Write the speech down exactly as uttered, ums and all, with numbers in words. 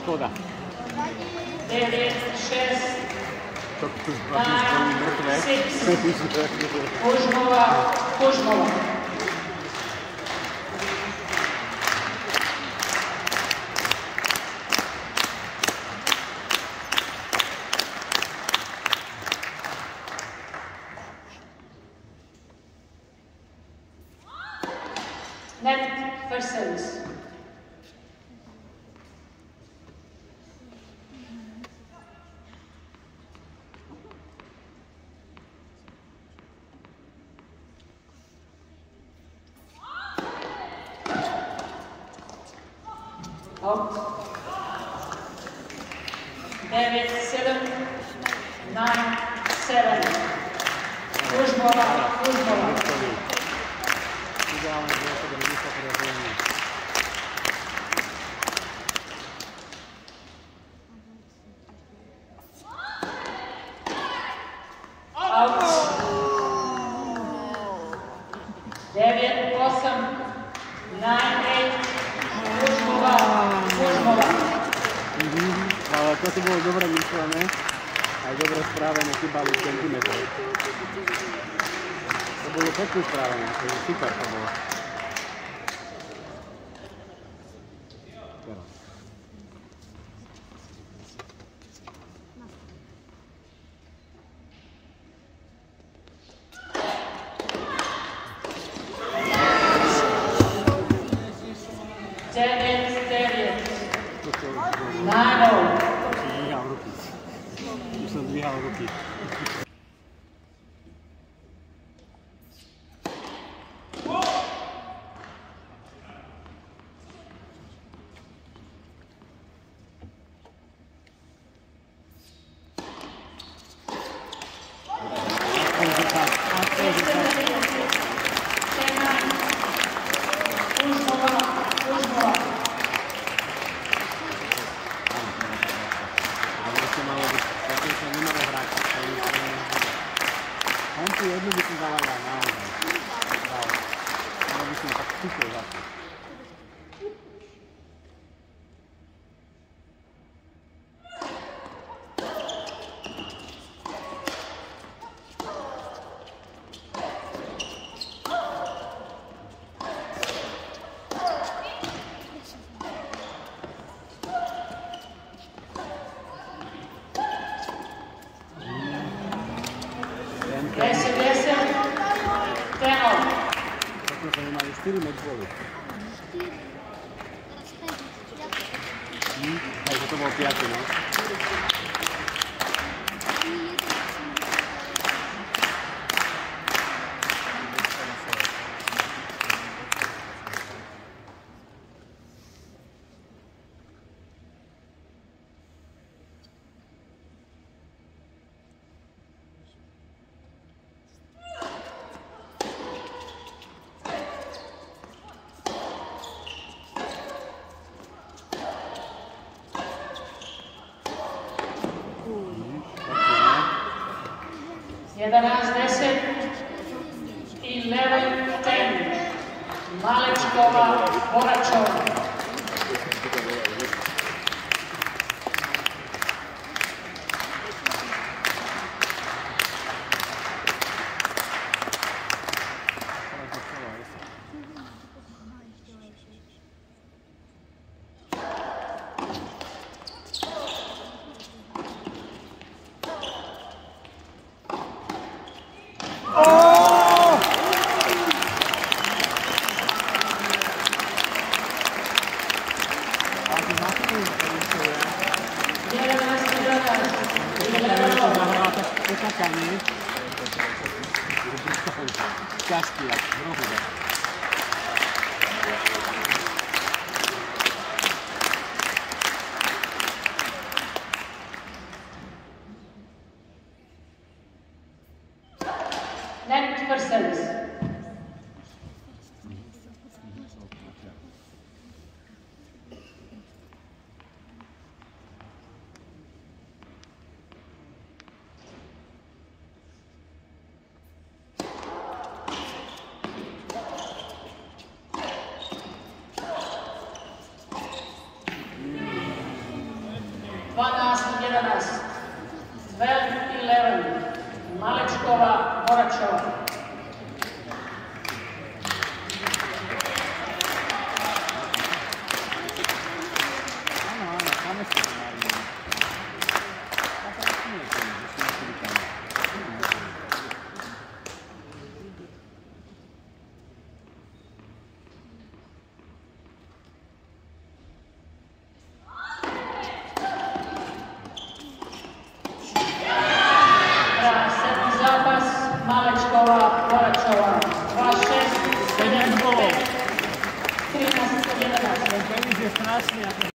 Škoda. devet, šest, To tu zbavím zbavím mŕtve. Kužmova, Kužmova. Net for service. Out. David, seven, nine, seven. Kužmova, Kužmova. Ideálne bolo to do vysokého zóny. Out. Devet, osam, nine, eight. Kužmova, Kužmova. Ale to si bolo dobre myslené, aj dobre správené, chýbali centimetre. To bolo pekne správené, to je super to bolo. Teraz. Devet, devet. Nine, oh. Zdvíhal ruky. Už som zdvíhal ruky. On tu jednu by som zaváľal naozaj. Ale by som tak super zase. Desem, desem. Ten out. Takto sa nemali štyri matchbally. Hm, takže to bol piaty, no. jedenáct, deset. eleven, ten. Malečková, Boračová. Ťažký, jak hrohodek. Net for service. Malečková, Moračová. Áno, áno, máme scenárne. A teraz nie je to, že si museli tam. Zápas Malečková, Moračová. dva šesť, sedem, päť, trinásť, jedenásť. Ten tenis je strašný.